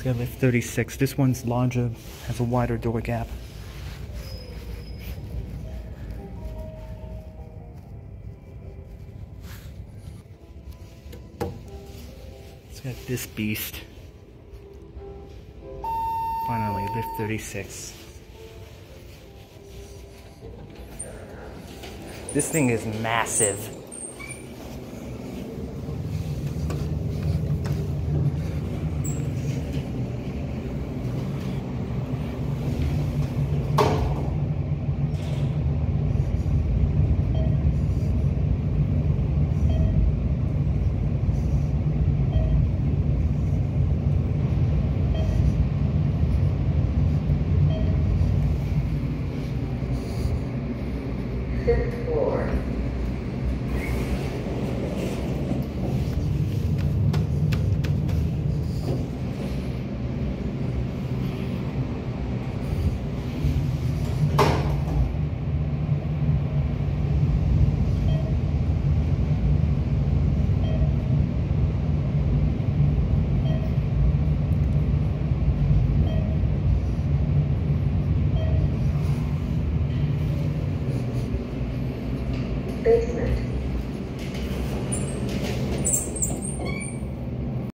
got lift 36. This one's larger, has a wider door gap. It's got this beast. Finally, lift 36. This thing is massive. Fifth floor. Basement.